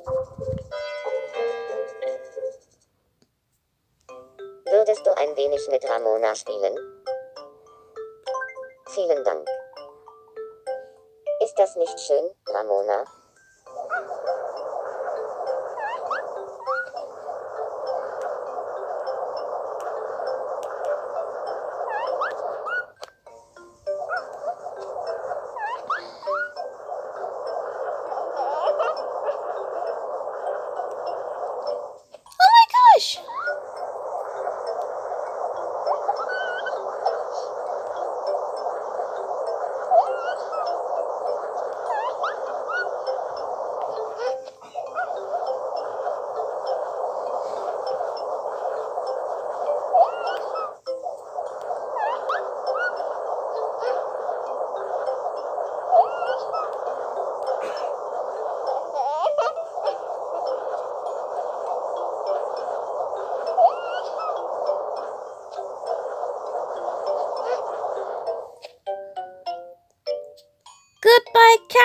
Würdest du ein wenig mit Ramona spielen? Vielen Dank. Ist das nicht schön, Ramona? Gosh! Goodbye, cat.